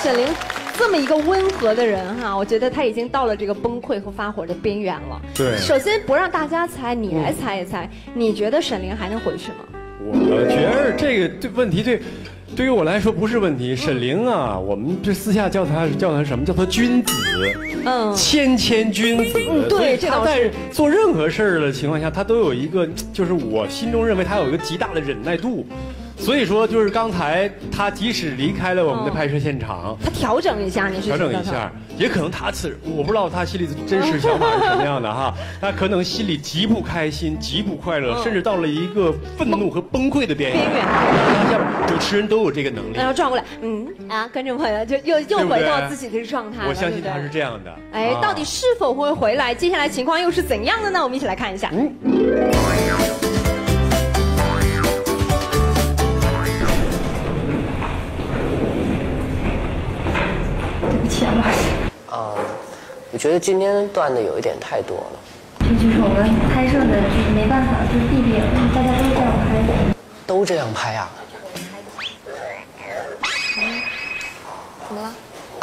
沈凌这么一个温和的人哈，我觉得他已经到了这个崩溃和发火的边缘了。 对， 首先不让大家猜，你来猜一猜，你觉得沈凌还能回去吗？ 我觉得这个问题对于我来说不是问题。沈凌啊，我们这私下叫他什么？叫他君子，谦君子。 对， 他在做任何事儿的情况下，他都有一个，就是我心中认为他有一个极大的忍耐度。所以说，就是刚才他即使离开了我们的拍摄现场， 他调整一下，你是调整一下，也可能我不知道他心里真实想法是什么样的哈，他可能心里极不开心、极不快乐，甚至到了一个愤怒和崩溃的边缘。像主持人都有这个能力。 然后转过来，观众朋友就又回到自己的状态了。 我相信他是这样的。 哎，到底是否会回来？接下来情况又是怎样的呢？我们一起来看一下。 我觉得今天断的有一点太多了。 这就是我们拍摄的，就是没办法，就是地点，大家都这样拍。 都这样拍啊？ 怎么了？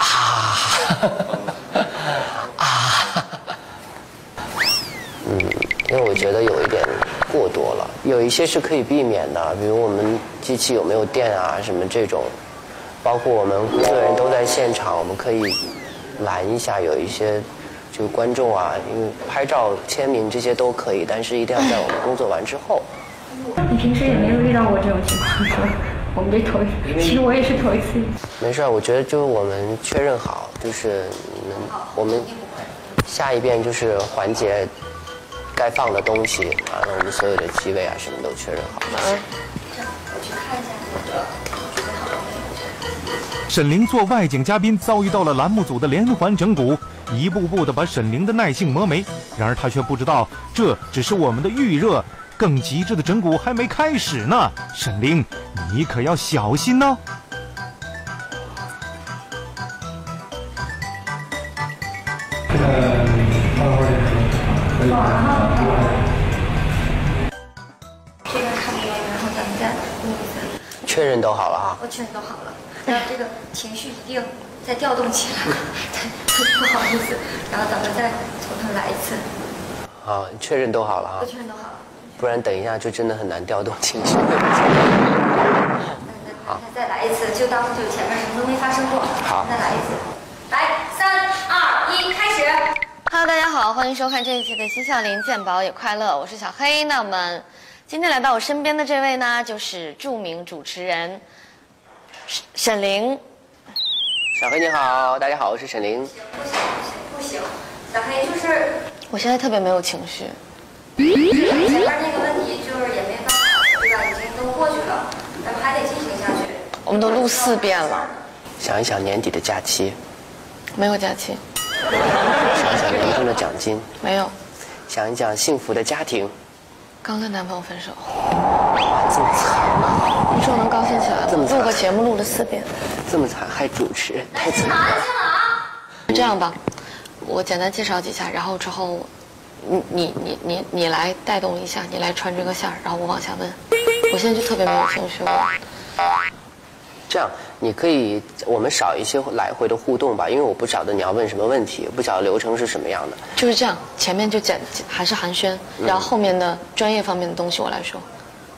因为我觉得有一点过多了，有一些是可以避免的，比如我们机器有没有电啊，什么这种，包括我们工作人员都在现场，我们可以拦一下，有一些就观众啊，因为拍照、签名这些都可以，但是一定要在我们工作完之后。 你平时也没有遇到过这种情况，是吧？我们这头，其实我也是头一次。 没事，我觉得就是我们确认好，就是我们下一遍就是环节该放的东西啊，我们所有的机位啊什么都确认好。 我去看一下。 沈凌做外景嘉宾遭遇到了栏目组的连环整蛊，一步步的把沈凌的耐性磨没。然而他却不知道，这只是我们的预热，更极致的整蛊还没开始呢。沈凌，你可要小心哦。 这边看不见，然后咱们再录一次。 确认都好了啊。 我确认都好了，然后这个情绪一定再调动起来，不好意思，然后咱们再从头来一次。 好，确认都好了啊。 我确认都好了。 不然等一下就真的很难调动情绪。 好，再来一次，就当就前面什么都没发生过。 好， 再来一次。来，3、2、1，开始。 Hello， 大家好，欢迎收看这一期的《新笑林鉴宝也快乐》，我是小黑。那我们今天来到我身边的这位呢，就是著名主持人沈凌。 小黑你好，大家好，我是沈凌。 不行，小黑就是。 我现在特别没有情绪。 前面那个问题就是也没办法，对吧？已经都过去了，咱们还得进行下去。 我们都录4遍了。 想一想年底的假期。 没有假期。 想一想年终的奖金。 没有。 想一想幸福的家庭。 刚跟男朋友分手。 这么惨啊！ 你说我能高兴起来吗？录个节目录了4遍。 这么惨还主持，太惨了。 这样吧，我简单介绍几下，然后之后，你来带动一下，你来穿这个线儿，然后我往下问。我现在就特别没有情绪了。 这样，你可以我们少一些来回的互动吧，因为我不晓得你要问什么问题，不晓得流程是什么样的。 就是这样，前面就还是寒暄，然后后面的专业方面的东西我来说。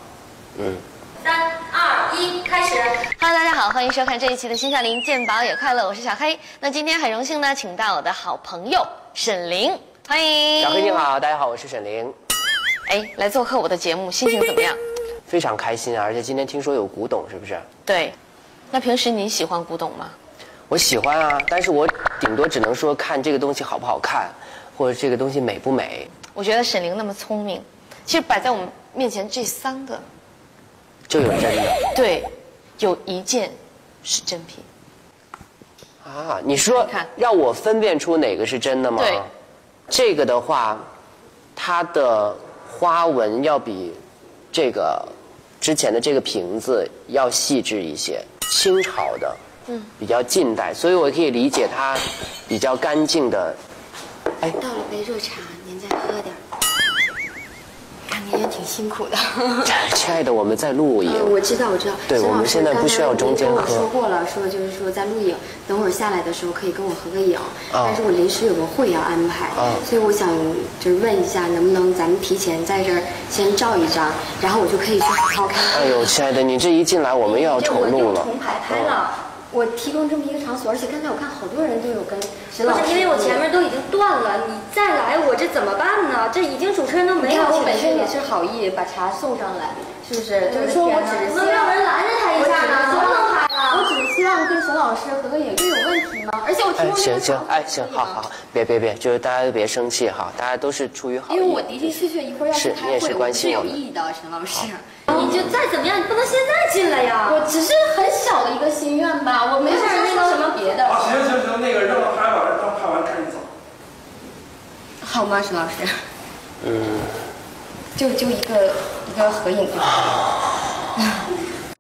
3、2、1，开始。 Hello， 大家好，欢迎收看这一期的《新笑林鉴宝也快乐》，我是小黑。那今天很荣幸呢，请到我的好朋友沈凌，欢迎。 小黑你好，大家好，我是沈凌。 哎，来做客我的节目，心情怎么样？ 非常开心啊，而且今天听说有古董，是不是？ 对。那平时你喜欢古董吗？ 我喜欢啊，但是我顶多只能说看这个东西好不好看，或者这个东西美不美。 我觉得沈凌那么聪明，其实摆在我们面前这3个， 就有真的。 对，有1件是真品。 啊，你说让我分辨出哪个是真的吗？ 对。 这个的话，它的花纹要比这个之前的这个瓶子要细致一些，清朝的，比较近代，所以我可以理解它比较干净的。 哎，倒了杯热茶，您再喝点。看您也挺辛苦的。 亲爱的，我们在录影。 我知道。 对，我们现在不需要中间喝。 跟我说过了，就是说在录影，等会儿下来的时候可以跟我合个影。但是我临时有个会要安排，所以我想就是问一下，能不能咱们提前在这儿先照一张，然后我就可以去好好看。 哎呦，亲爱的，你这一进来我们又要重录了。 重彩排了。我提供这么一个场所，而且刚才我看好多人都有跟沈老师， 因为我前面都已经断了，你再来我这怎么办呢？这已经主持人都没有。 我本身也是好意把茶送上来，是不是？就是说我只是没有人拦着他一下呢，能不能拍了？ 我只是希望跟沈老师合个影，这有问题吗？而且我提供这个行，行，好，别，就是大家都别生气哈，大家都是出于好意。 因为我的确一会儿要去开会，我是有意的，沈老师。 你就再怎么样，你不能现在进来呀！ 我只是很小的一个心愿吧，我没有说什么别的。 行，那个让他拍吧，让他拍完赶紧走。 好吗，沈老师？就一个合影就可以了。